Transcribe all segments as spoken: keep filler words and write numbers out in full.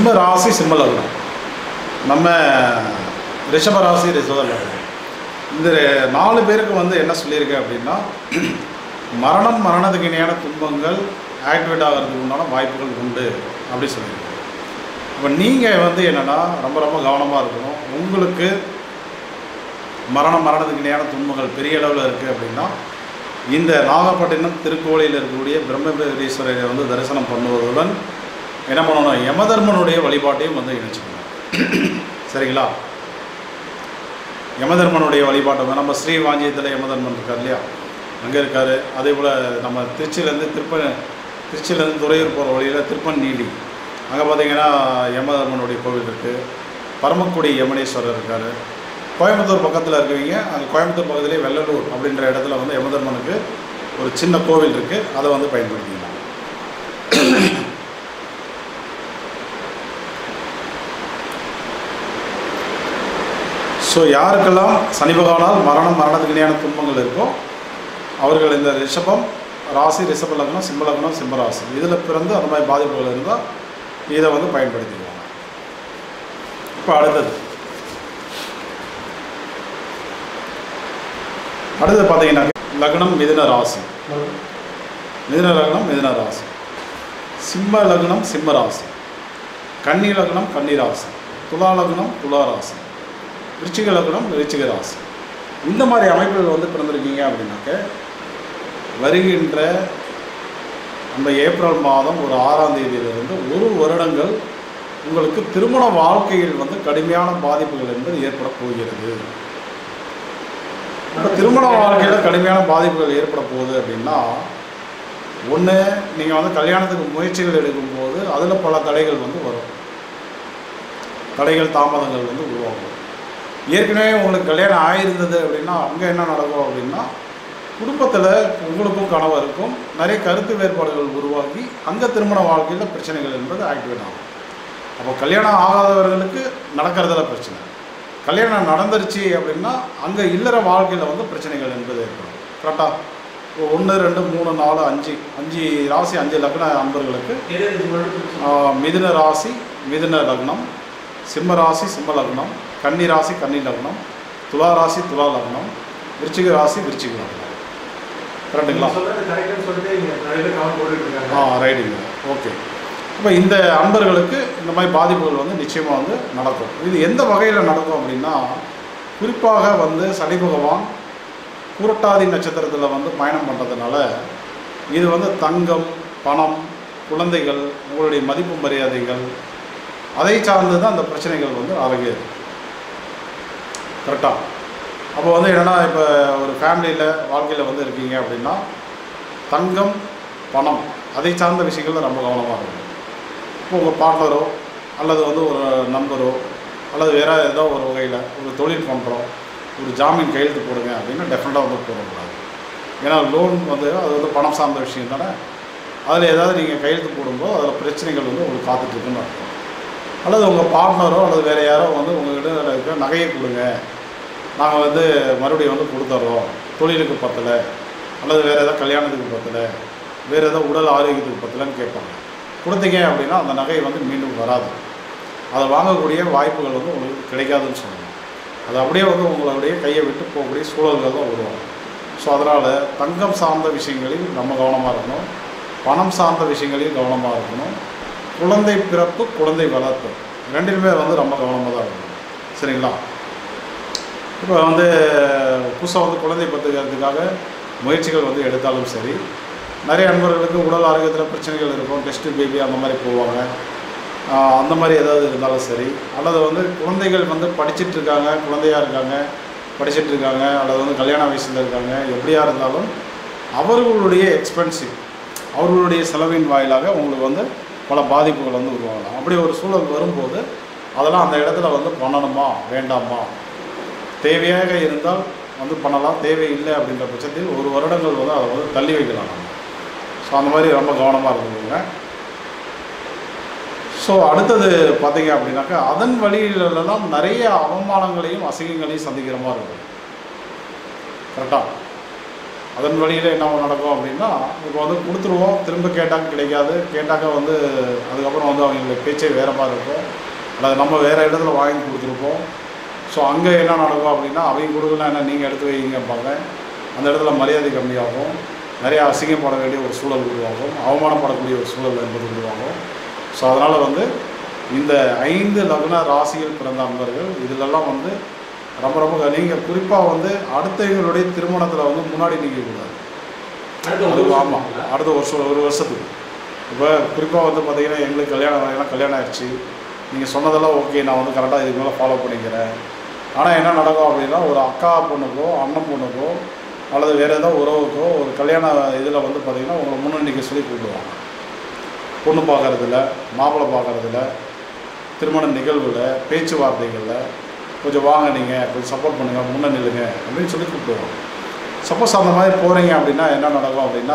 சிம்ம ராசி சிம்ம லக்னம், நம்ம ரிஷப ராசி ரிஷப லக்னம். இந்த நாலு பேருக்கு வந்து என்ன சொல்லியிருக்கேன் அப்படின்னா, மரணம் மரணத்துக்கு இணையான துன்பங்கள் ஆக்டிவேட் ஆகிறதுக்கு உண்டான வாய்ப்புகள் உண்டு அப்படி சொல்லியிருக்கேன். இப்போ நீங்கள் வந்து என்னென்னா ரொம்ப ரொம்ப கவனமாக இருக்கணும். உங்களுக்கு மரணம் மரணத்துக்கு இணையான துன்பங்கள் பெரிய அளவில் இருக்குது அப்படின்னா, இந்த நாகப்பட்டினம் திருக்கோயிலில் இருக்கக்கூடிய பிரம்மபுரீஸ்வரரை வந்து தரிசனம் பண்ணுவதுடன் என்ன பண்ணணும், யமதர்மனுடைய வழிபாட்டையும் வந்து இணைச்சிக்கணும். சரிங்களா? யமதர்மனுடைய வழிபாட்டை நம்ம ஸ்ரீவாஞ்சியத்தில் யமதர்மன் இருக்கார் இல்லையா, அங்கே இருக்கார். அதே போல் நம்ம திருச்சியிலேருந்து திருப்ப திருச்சியிலேருந்து துறையூர் போகிற வழியில் திருப்பன் நீடி, அங்கே பார்த்திங்கன்னா யமதர்மனுடைய கோவில் இருக்குது. பரமக்குடி யமனேஸ்வரர் இருக்கார். கோயம்புத்தூர் பக்கத்தில் இருக்குவீங்க, அங்கே கோயம்புத்தூர் பக்கத்துலேயே வெள்ளலூர் அப்படின்ற இடத்துல வந்து யமதர்மனுக்கு ஒரு சின்ன கோவில் இருக்குது, அதை வந்து பயன்படுத்திக்கலாம். ஸோ யாருக்கெல்லாம் சனி பகவானால் மரணம் மரணத்துக்கு இணையான துன்பங்கள் இருக்கோ அவர்கள் இந்த ரிஷபம் ராசி, ரிஷப லக்னம், சிம்ம லக்னம், சிம்ம ராசி இதில் பிறந்து அந்த மாதிரி பாதிப்புகள் இருந்தால் இதை வந்து பயன்படுத்திக்குவாங்க. இப்போ அடுத்தது அடுத்தது பார்த்தீங்கன்னா லக்னம் மிதுன ராசி, மிதுன லக்னம் மிதுன ராசி, சிம்ம லக்னம் சிம்ம ராசி, கன்னி லக்னம் கன்னி ராசி, துலா லக்னம் துலா ராசி, விருச்சிக லக்னம் விருச்சிக ராசி. இந்த மாதிரி அமைப்புகள் வந்து பிறந்திருக்கீங்க அப்படின்னாக்க வருகின்ற அந்த ஏப்ரல் மாதம் ஒரு ஆறாம் தேதியிலிருந்து ஒரு வருடங்கள் உங்களுக்கு திருமண வாழ்க்கையில் வந்து கடுமையான பாதிப்புகள் என்பது ஏற்பட போகிறது. இப்போ திருமண வாழ்க்கையில் கடுமையான பாதிப்புகள் ஏற்பட போகுது அப்படின்னா, ஒன்று நீங்கள் வந்து கல்யாணத்துக்கு முயற்சிகள் எடுக்கும்போது அதில் பல தடைகள் வந்து வரும், தடைகள் தாமதங்கள் வந்து உருவாகும். ஏற்கனவே உங்களுக்கு கல்யாணம் ஆகிருந்தது அப்படின்னா அங்கே என்ன நடக்கும் அப்படின்னா, குடும்பத்தில் உங்களுக்கும் கணவருக்கும் நிறைய கருத்து வேறுபாடுகள் உருவாகி அங்கே திருமண வாழ்க்கையில் பிரச்சனைகள் என்பது ஆக்டிவேட் ஆகும். அப்போ கல்யாணம் ஆகாதவர்களுக்கு நடக்கிறதுல பிரச்சனை, கல்யாணம் நடந்துருச்சு அப்படின்னா அங்கே இல்லற வாழ்க்கையில் வந்து பிரச்சனைகள் என்பது ஏற்படும். கரெக்டாக ஒன்று ரெண்டு மூணு நாலு அஞ்சு அஞ்சு ராசி அஞ்சு லக்ன அன்பர்களுக்கு மிதுன ராசி மிதுன லக்னம், சிம்ம ராசி சிம்ம லக்னம், கன்னி ராசி கன்னி லக்னம், துலா ராசி துலா லக்னம், விருச்சிக ராசி விருச்சிக லக்னம். கரெக்டுங்களா? ஆ ரைட்டுங்க. ஓகே. இப்போ இந்த அன்பர்களுக்கு இந்த மாதிரி பாதிப்புகள் வந்து நிச்சயமாக வந்து நடக்கும். இது எந்த வகையில் நடக்கும் அப்படின்னா, குறிப்பாக வந்து சனி பகவான் பூரட்டாதி நட்சத்திரத்தில் வந்து பயணம் பண்ணுறதுனால இது வந்து தங்கம், பணம், குழந்தைகள், உங்களுடைய மதிப்பு மரியாதைகள் அதை சார்ந்து தான் அந்த பிரச்சனைகள் வந்து அரங்கேறும். கரெக்டாக? அப்போ வந்து என்னென்னா, இப்போ ஒரு ஃபேமிலியில் வாழ்க்கையில் வந்து இருக்கீங்க அப்படின்னா தங்கம், பணம் அதை சார்ந்த விஷயங்களில் ரொம்ப கவனமாக இருக்கும். இப்போ உங்கள் பார்ட்னரோ அல்லது வந்து ஒரு நண்பரோ அல்லது வேறு ஏதோ ஒரு வகையில் ஒரு தொழில் பண்ணுறோம், ஒரு ஜாமீன் கையெழுத்து போடுங்க அப்படின்னா டெஃபினட்டாக வந்து போடக்கூடாது. ஏன்னா லோன் வந்து அது வந்து பணம் சார்ந்த விஷயம் தானே. அதில் ஏதாவது நீங்கள் கையெழுத்து போடும்போது அதில் பிரச்சனைகள் வந்து உங்களுக்கு காத்துட்ருக்குன்னு அர்த்தம். அல்லது உங்கள் பார்ட்னரோ அல்லது வேறு யாரோ வந்து உங்கள்கிட்ட இருக்க நகையை கொடுங்க, நாங்கள் வந்து மறுபடியும் வந்து கொடுத்துட்றோம், தொழிலுக்கு பத்தலை அல்லது வேறு ஏதாவது கல்யாணத்துக்கு பத்தலை, வேறு ஏதாவது உடல் ஆரோக்கியத்துக்கு பத்தலைன்னு கேட்பாங்க. கொடுத்தீங்க அப்படின்னா அந்த நகை வந்து மீண்டும் வராது, அதை வாங்கக்கூடிய வாய்ப்புகள் வந்து உங்களுக்கு கிடைக்காதுன்னு சொல்லணும். அது அப்படியே வந்து உங்களுடைய கையை விட்டு போகக்கூடிய சூழல்கள் தான் உருவாகும். ஸோ அதனால் தங்கம் சார்ந்த விஷயங்களில் நம்ம கவனமாக இருக்கணும், பணம் சார்ந்த விஷயங்களையும் கவனமாக இருக்கணும், குழந்தை பிறப்பு குழந்தை வளர்ப்பு ரெண்டிலுமே வந்து ரொம்ப கவனமாக தான் இருக்கணும். சரிங்களா? இப்போ வந்து புதுசாக வந்து குழந்தை பத்துக்கிறதுக்காக முயற்சிகள் வந்து எடுத்தாலும் சரி, நிறைய நண்பர்களுக்கு உடல் ஆரோக்கியத்தில் பிரச்சனைகள் இருக்கும், டெஸ்ட்டு பேபி அந்த மாதிரி போவாங்க, அந்த மாதிரி ஏதாவது இருந்தாலும் சரி, அல்லது வந்து குழந்தைகள் வந்து படிச்சுட்ருக்காங்க, குழந்தையாக இருக்காங்க, படிச்சுட்ருக்காங்க, அல்லது வந்து கல்யாண வயசில் இருக்காங்க, எப்படியா இருந்தாலும் அவர்களுடைய எக்ஸ்பென்சிவ் அவர்களுடைய செலவின் வாயிலாக உங்களுக்கு வந்து பல பாதிப்புகள் வந்து உருவாகலாம். அப்படி ஒரு சூழல் வரும்போது அதெல்லாம் அந்த இடத்துல வந்து பண்ணணுமா வேண்டாமா, தேவையாக இருந்தால் வந்து பண்ணலாம், தேவையில்லை அப்படின்ற பட்சத்தில் ஒரு வருடங்கள் வந்து அதை வந்து தள்ளி வைக்கலாம் நம்ம. ஸோ அந்த மாதிரி ரொம்ப கவனமாக இருக்குதுங்க. ஸோ அடுத்தது பார்த்தீங்க அப்படின்னாக்கா அதன் வழியிலெல்லாம் நிறைய அவமானங்களையும் அசிங்கங்களையும் சந்திக்கிற மாதிரி இருக்கும். கரெக்டாக? அதன் வழியில் என்ன நடக்கும் அப்படின்னா, இப்போ வந்து கொடுத்துருவோம், திரும்ப கேட்டாக்க கிடைக்காது, கேட்டாக்க வந்து அதுக்கப்புறம் வந்து அவங்களுக்கு பேச்சே வேறு மாதிரி இருக்கும், அல்லது நம்ம வேறு இடத்துல வாங்கி கொடுத்துருப்போம். ஸோ அங்கே என்ன நடக்கும் அப்படின்னா, அவங்க கொடுக்கலாம் என்ன நீங்கள் எடுத்து வைங்கப்பாங்க, அந்த இடத்துல மரியாதை கம்மியாகும், நிறையா அசிங்கப்பட வேண்டிய ஒரு சூழல் உருவாகும், அவமானப்படக்கூடிய ஒரு சூழல் என்பது உருவாகும். ஸோ அதனால் வந்து இந்த ஐந்து லக்ன ராசியில் பிறந்த அன்பர்கள் இதிலெல்லாம் வந்து ரொம்ப ரொம்ப நீங்கள் குறிப்பாக வந்து அடுத்தவங்களுடைய திருமணத்தில் வந்து முன்னாடி நிற்கக்கூடாது. அது ஆமாம், அடுத்த வருஷம் ஒரு வருஷத்துக்கு. இப்போ குறிப்பாக வந்து பார்த்திங்கன்னா எங்களுக்கு கல்யாணம் ஆகினா கல்யாணம் ஆயிடுச்சு, நீங்கள் சொன்னதெல்லாம் ஓகே, நான் வந்து கரெக்டாக இதுக்கு மேலே ஃபாலோ பண்ணிக்கிறேன். ஆனால் என்ன நடக்கும் அப்படின்னா, ஒரு அக்கா பொண்ணுக்கோ அண்ணன் பொண்ணுக்கோ அல்லது வேறு ஏதோ உறவுக்கோ ஒரு கல்யாண இதில் வந்து பார்த்திங்கன்னா உங்களை முன்னணிக்க சொல்லி கூப்பிடுவாங்க. பொண்ணு பார்க்குறதில்ல, மாப்பிள்ளை பார்க்குறதில்ல, திருமண நிகழ்வில், பேச்சுவார்த்தைகளில் கொஞ்சம் வாங்க, நீங்கள் கொஞ்சம் சப்போர்ட் பண்ணுங்கள், முன்னே நில்லுங்க அப்படின்னு சொல்லி கூப்பிடுவாங்க. சப்போஸ் அந்த மாதிரி போகிறீங்க அப்படின்னா என்ன நடக்கும் அப்படின்னா,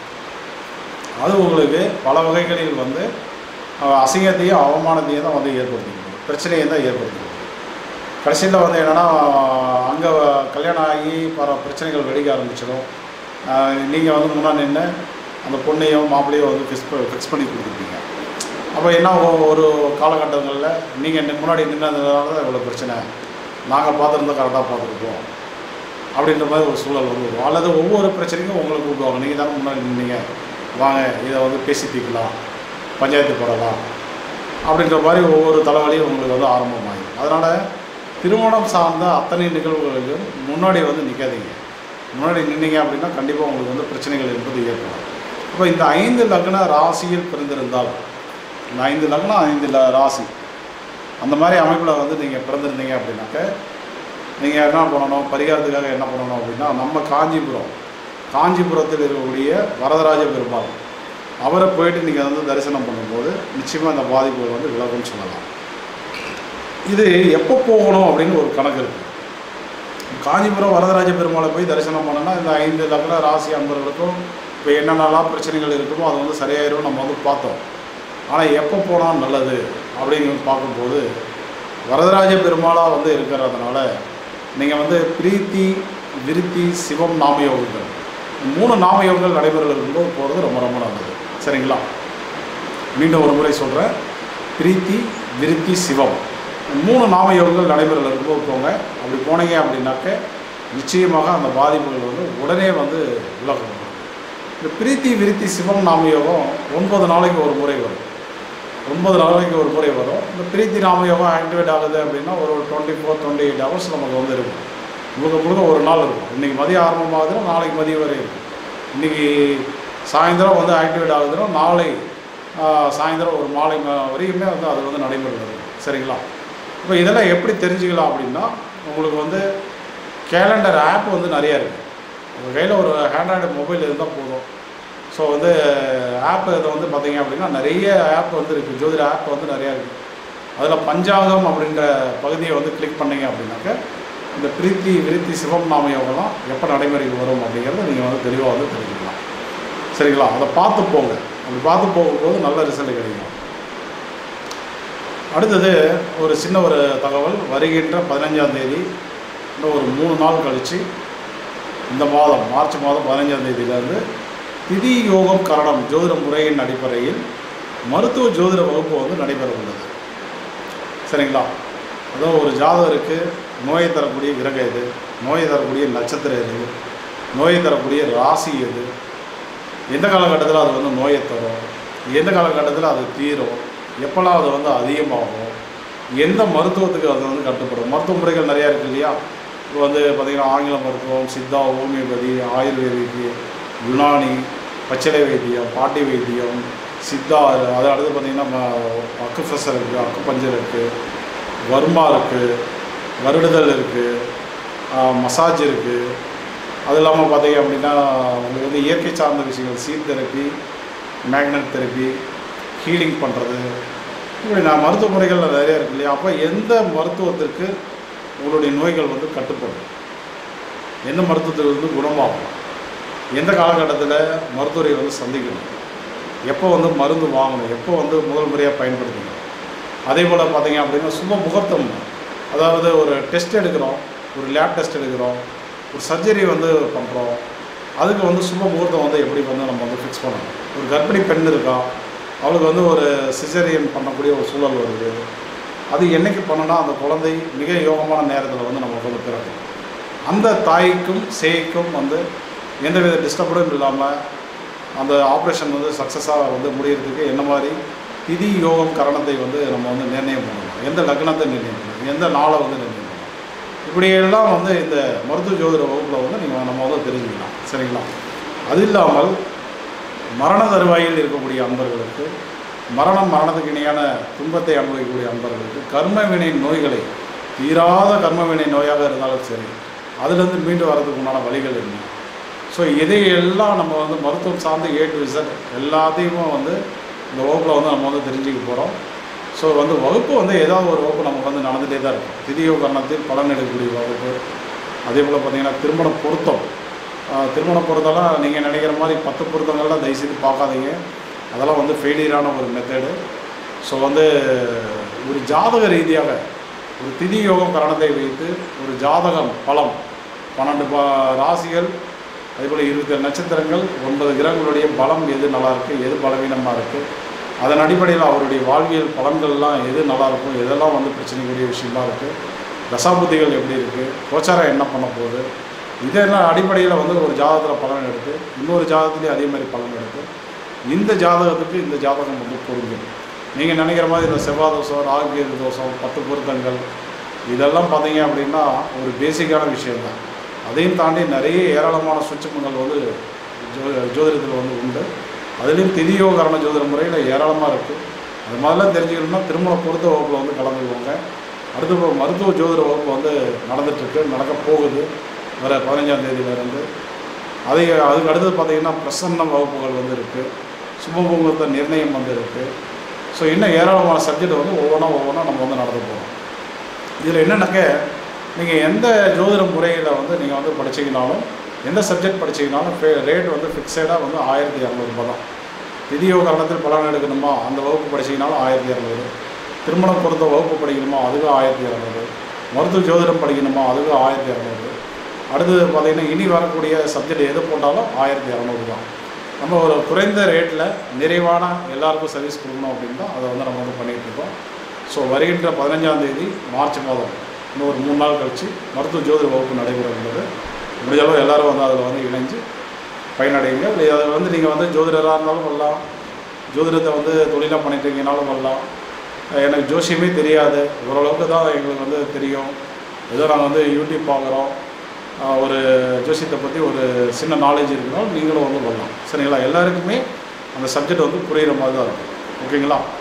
அது உங்களுக்கு பல வகைகளில் வந்து அசிங்கத்தையும் அவமானத்தையும் தான் வந்து ஏற்படுத்திக்கணும், பிரச்சனையை தான் ஏற்படுத்திக்கணும். கடைசியில் வந்து என்னென்னா, அங்கே கல்யாணம் ஆகி பல பிரச்சனைகள் வெடிக்க ஆரம்பிச்சிடும். நீங்கள் வந்து முன்னாடி நின்று அந்த பொண்ணையும் மாப்பிள்ளையும் வந்து ஃபிக்ஸ் ஃபிக்ஸ் பண்ணி கொடுத்துருப்பீங்க. அப்போ என்ன ஒரு காலகட்டங்களில் நீங்கள் முன்னாடி நின்றதுனால தான் இவ்வளோ பிரச்சனை, நாங்கள் பார்த்துருந்தோம் கரெக்டாக பார்த்துருப்போம் அப்படின்ற மாதிரி ஒரு சூழல் வந்து வரும். அல்லது ஒவ்வொரு பிரச்சனைக்கும் உங்களை கூப்பிடுவாங்க, நீங்கள் தானே முன்னாடி நின்றீங்க, வாங்க இதை வந்து பேசி தீர்க்கலாம், பஞ்சாயத்து போடலாம் அப்படின்ற மாதிரி ஒவ்வொரு தலைவலியும் உங்களுக்கு வந்து ஆரம்பமாகும். அதனால் திருமணம் சார்ந்த அத்தனை நிகழ்வுகளிலும் முன்னாடி வந்து நிற்காதீங்க. முன்னாடி நின்னீங்க அப்படின்னா கண்டிப்பாக உங்களுக்கு வந்து பிரச்சனைகள் என்பது ஏற்படும். இப்போ இந்த ஐந்து லக்ன ராசியில் பிறந்திருந்தால், இந்த ஐந்து லக்னம் ஐந்து ல ராசி அந்த மாதிரி அமைப்பில் வந்து நீங்கள் பிறந்திருந்தீங்க அப்படின்னாக்க நீங்கள் என்ன பண்ணணும், பரிகாரத்துக்காக என்ன பண்ணணும் அப்படின்னா, நம்ம காஞ்சிபுரம் காஞ்சிபுரத்தில் இருக்கக்கூடிய வரதராஜ பெருமாள் அவரை போயிட்டு நீங்கள் வந்து தரிசனம் பண்ணும்போது நிச்சயமாக அந்த பாதிப்புகள் வந்து விலகும்னு சொல்லலாம். இது எப்போ போகணும் அப்படின்னு ஒரு கணக்கு இருக்குது. காஞ்சிபுரம் வரதராஜ பெருமாளை போய் தரிசனம் பண்ணோன்னா இந்த ஐந்து லக்ன ராசி அன்பர்களுக்கும் இப்போ என்னென்னலாம் பிரச்சனைகள் இருக்குமோ அது வந்து சரியாயிரும் நம்ம வந்து பார்த்தோம். ஆனால் எப்போ போனால் நல்லது அப்படிங்கிறது பார்க்கும்போது வரதராஜ பெருமாளாக வந்து இருக்கிறதுனால நீங்கள் வந்து பிரீத்தி, விருத்தி, சிவம் நாமயோகங்கள் மூணு நாமயோகங்கள் நடைபெறல் இருக்கும்போது போகிறது ரொம்ப ரொம்ப நல்லது. சரிங்களா? மீண்டும் ஒரு முறை சொல்கிறேன், பிரீத்தி, விருத்தி, சிவம் மூணு நாமயோகங்கள் நடைபெறல் இருக்கும்போது போங்க. அப்படி போனீங்க அப்படின்னாக்க நிச்சயமாக அந்த பாதிப்புகள் வந்து உடனே வந்து விலகும். இந்த பிரீத்தி, விருத்தி, சிவம் நாமயோகம் ஒன்பது நாளைக்கு ஒரு முறை வரும். ஒன்பது நாளைக்கு ஒரு முறை வரும். இந்த பிரீத்தி நாமயோகம் ஆக்டிவேட் ஆகுது அப்படின்னா ஒரு twenty four twenty eight hours நமக்கு வந்து இருக்கும். முழுக்க முழுக்க ஒரு நாள் இருக்கும். இன்றைக்கி மதியம் ஆரம்பமாகுதுன்னா நாளைக்கு மதியம் வரை இருக்கும். இன்றைக்கி சாயந்தரம் வந்து ஆக்டிவேட் ஆகுதுன்னா நாளை சாயந்தரம் ஒரு மாலை வரைக்குமே வந்து அது வந்து நடைபெறுகிறது. சரிங்களா? இப்போ இதெல்லாம் எப்படி தெரிஞ்சுக்கலாம் அப்படின்னா, உங்களுக்கு வந்து கேலண்டர் ஆப் வந்து நிறையா இருக்குது. உங்கள் கையில் ஒரு ஆண்ட்ராய்டு மொபைல் இருந்தால் போதும். ஸோ வந்து ஆப் இதை வந்து பார்த்திங்க அப்படின்னா நிறைய ஆப் வந்து இருக்குது, ஜோதிட ஆப் வந்து நிறையா இருக்குது. அதில் பஞ்சாங்கம் அப்படின்ற பகுதியை வந்து கிளிக் பண்ணிங்க அப்படின்னாக்க இந்த பிரீத்தி, விருத்தி, சிவம் நாமயோகம்லாம் எப்போ நடைமுறைக்கு வரும் அப்படிங்கிறத நீங்கள் வந்து தெளிவாக வந்து தெரிஞ்சுக்கலாம். சரிங்களா? அதை பார்த்து போங்க. அப்படி பார்த்து போகும்போது நல்ல ரிசல்ட் கிடைக்கும். அடுத்தது ஒரு சின்ன ஒரு தகவல். வருகின்ற பதினஞ்சாம் தேதி இன்னும் ஒரு மூணு நாள் கழித்து இந்த மாதம் மார்ச் மாதம் பதினஞ்சாம் தேதியிலேருந்து திதி யோகம் கரணம் ஜோதிட முறையின் அடிப்படையில் மருத்துவ ஜோதிட வகுப்பு வந்து நடைபெற உள்ளது. சரிங்களா? அதுவும் ஒரு ஜாதகருக்கு நோயை தரக்கூடிய கிரகம் எது, நோயை தரக்கூடிய நட்சத்திரம் எது, நோயை தரக்கூடிய ராசி எது, எந்த காலகட்டத்தில் அது வந்து நோயை தரும், எந்த காலகட்டத்தில் அது தீரும், எப்போல்லாம் அது வந்து அதிகமாகும், எந்த மருத்துவத்துக்கு அது வந்து கட்டுப்படும். மருத்துவ முறைகள் நிறையா இருக்குது இல்லையா? இப்போ வந்து பார்த்திங்கன்னா ஆங்கில மருத்துவம், சித்தா, ஹோமியோபதி, ஆயுர்வேதிக்கு, யுனானி, பச்சிலை வைத்தியம், பாட்டி வைத்தியம், சித்தா, அதை அடுத்து பார்த்திங்கன்னா அக்குப்ரெஷர் இருக்குது, அக்குபஞ்சர் இருக்குது, வர்மா இருக்குது, வருடுதல் இருக்குது, மசாஜ் இருக்குது. அது இல்லாமல் பார்த்திங்க அப்படின்னா உங்களுக்கு வந்து இயற்கை சார்ந்த விஷயங்கள், seed therapy, magnet therapy, healing பண்ணுறது, இப்படி நான் மருத்துவ முறைகள் நிறையா இருக்குது இல்லையா? அப்போ எந்த மருத்துவத்திற்கு உங்களுடைய நோய்கள் வந்து கட்டுப்படும், எந்த மருத்துவத்துக்கு வந்து குணமாகும், எந்த காலகட்டத்தில் மருத்துவரை வந்து சந்திக்கணும், எப்போ வந்து மருந்து வாங்கணும், எப்போ வந்து முதல் முறையாக பயன்படுத்தணும். அதே போல் பார்த்திங்க அப்படின்னா சும்மா முகூர்த்தம், அதாவது ஒரு டெஸ்ட் எடுக்கிறோம், ஒரு லேப் டெஸ்ட் எடுக்கிறோம், ஒரு சர்ஜரி வந்து பண்ணுறோம், அதுக்கு வந்து சுப முகூர்த்தம் வந்து எப்படி வந்து நம்ம வந்து ஃபிக்ஸ் பண்ணணும். ஒரு கர்ப்பிணி பெண் இருக்கா, அவளுக்கு வந்து ஒரு சிசேரியன் பண்ணக்கூடிய ஒரு சூழல் வருது. அது என்றைக்கு பண்ணனா அந்த குழந்தை மிக யோகமான நேரத்தில் வந்து நம்ம வந்து பிறக்கும். அந்த தாய்க்கும் சேய்க்கும் வந்து எந்தவித டிஸ்டர்படும் இல்லாமல் அந்த ஆப்ரேஷன் வந்து சக்ஸஸாக வந்து முடிகிறதுக்கு என்ன மாதிரி திதி யோகம் கரணத்தை வந்து நம்ம வந்து நிர்ணயம் பண்ணணும், எந்த லக்னத்தை நிர்ணயம் பண்ணணும், எந்த நாளை வந்து நிர்ணயம் பண்ணணும், இப்படியெல்லாம் வந்து இந்த மருத்துவ ஜோதிட வகுப்பில் வந்து நீங்கள் நம்ம வந்து தெரிஞ்சுக்கலாம். சரிங்களா? அது இல்லாமல் மரண தருவாயில் இருக்கக்கூடிய அன்பர்களுக்கு, மரணம் மரணத்துக்கு இணையான துன்பத்தை அனுபவிக்கக்கூடிய அன்பர்களுக்கு, கர்மவினை நோய்களை, தீராத கர்மவினை நோயாக இருந்தாலும் சரி, அதுலேருந்து மீண்டு வரதுக்கு உண்டான வழிகள் என்ன, ஸோ இதையெல்லாம் நம்ம வந்து மருத்துவம் சார்ந்து ஏ டு இசட் எல்லாத்தையுமே வந்து இந்த வகுப்பில் வந்து நம்ம வந்து தெரிஞ்சுக்க போகிறோம். ஸோ வந்து வகுப்பு வந்து ஏதாவது ஒரு வகுப்பு நமக்கு வந்து நடந்துகிட்டே தான் இருக்கும். திதியோ கரணத்தில் பலன் எடுக்கக்கூடிய வகுப்பு. அதே போல் பார்த்திங்கன்னா திருமண பொருத்தம், திருமண பொருத்தம்லாம் நீங்கள் நினைக்கிற மாதிரி பத்து பொருத்தங்கள்லாம் தயவுசெய்து பார்க்காதீங்க. அதெல்லாம் வந்து ஃபெயிலியரான ஒரு மெத்தடு. ஸோ வந்து ஒரு ஜாதக ரீதியாக ஒரு திதி யோகம் கரணத்தை வைத்து ஒரு ஜாதகம் பலம் பன்னெண்டு ப ராசிகள், அதேபோல் இருபத்தேழு நட்சத்திரங்கள், ஒன்பது கிரகங்களுடைய பலம் எது நல்லாயிருக்கு, எது பலவீனமாக இருக்குது, அதன் அடிப்படையில் அவருடைய வாழ்வியல் பலன்கள்லாம் எது நல்லாயிருக்கும், எதெல்லாம் வந்து பிரச்சனைக்குரிய விஷயமாக இருக்குது, தசாபுத்திகள் எப்படி இருக்குது, கோச்சாரம் என்ன பண்ண போகுது, இதெல்லாம் அடிப்படையில் வந்து ஒரு ஜாதகத்தில் பலன் எடுத்து இன்னொரு ஜாதகத்துலேயும் அதே மாதிரி பலன் எடுத்து இந்த ஜாதகத்துக்கு இந்த ஜாதகம் வந்து பொருந்தும். நீங்கள் நினைக்கிற மாதிரி இந்த செவ்வாய் தோஷம், ராகு தோஷம், பத்து பொருத்தங்கள் இதெல்லாம் பார்த்தீங்க அப்படின்னா ஒரு பேசிக்கான விஷயம்தான். அதையும் தாண்டி நிறைய ஏராளமான சூட்சுமங்கள் வந்து ஜோ ஜோதிடத்தில் வந்து உண்டு. அதுலேயும் திதியோ கரண ஜோதிட முறையில் ஏராளமாக இருக்குது. அது மாதிரிலாம் தெரிஞ்சுக்கணும்னா திருமண பொருத்த வகுப்பில் வந்து கலந்துக்குவாங்க. அடுத்து மருத்துவ ஜோதிட வகுப்பு வந்து நடந்துகிட்ருக்கு, நடக்க போகுது வர பதினஞ்சாம் தேதியிலேருந்து. அதை அதுக்கு அடுத்தது பார்த்திங்கன்னா பிரசன்ன வகுப்புகள் வந்து இருக்குது, சுபமுகூர்த்த நிர்ணயம் வந்து இருக்குது. ஸோ இன்னும் ஏராளமான சப்ஜெக்ட் வந்து ஒவ்வொன்றா ஒவ்வொன்றா நம்ம வந்து நடந்து போகிறோம். இதில் என்னென்னாக்க நீங்கள் எந்த ஜோதிட முறையில் வந்து நீங்கள் வந்து படிச்சிங்கனாலும், எந்த சப்ஜெக்ட் படிச்சிங்கனாலும் ரேட் வந்து ஃபிக்ஸடாக வந்து ஆயிரத்தி இரநூறுபா தான். திதியோ கரணத்தில் பலன் எடுக்கணுமா அந்த வகுப்பு படிச்சிங்கனாலும் ஆயிரத்தி இரநூறு, திருமணம் பொறுத்த வகுப்பு படிக்கணுமா அதுவும் ஆயிரத்தி இரநூறு, மருத்துவ ஜோதிடம் படிக்கணுமா அதுவும் ஆயிரத்தி இரநூறு. அடுத்தது பார்த்திங்கன்னா இனி வரக்கூடிய சப்ஜெக்ட் எது போட்டாலும் ஆயிரத்தி இரநூறு தான். நம்ம ஒரு குறைந்த ரேட்டில் நிறைவான எல்லாருக்கும் சர்வீஸ் கொடுக்கணும் அப்படின்னு தான் அதை வந்து நம்ம வந்து பண்ணிகிட்ருக்கோம். ஸோ வருகின்ற பதினஞ்சாம் தேதி மார்ச் மாதம் இன்னும் ஒரு மூணு நாள் கழித்து மருத்துவ ஜோதிட வகுப்பு நடைபெற உள்ளது. முடிஞ்சளவு எல்லோரும் வந்து அதில் வந்து இணைஞ்சு பயனடைங்க. அதை வந்து நீங்கள் வந்து ஜோதிடராக இருந்தாலும் வரலாம், ஜோதிடத்தை வந்து தொழிலாக பண்ணிட்டுருக்கீங்கனாலும் வரலாம். எனக்கு ஜோசியமே தெரியாது, ஓரளவுக்கு தான் எங்களுக்கு வந்து தெரியும், ஏதோ நாங்கள் வந்து யூடியூப் பார்க்குறோம், ஒரு ஜோசியத்தை பற்றி ஒரு சின்ன நாலேஜ் இருக்குனாலும் நீங்களும் வந்து வரலாம். சரிங்களா? எல்லாருக்குமே அந்த சப்ஜெக்ட் வந்து புரிகிற மாதிரி தான் இருக்கும். ஓகேங்களா?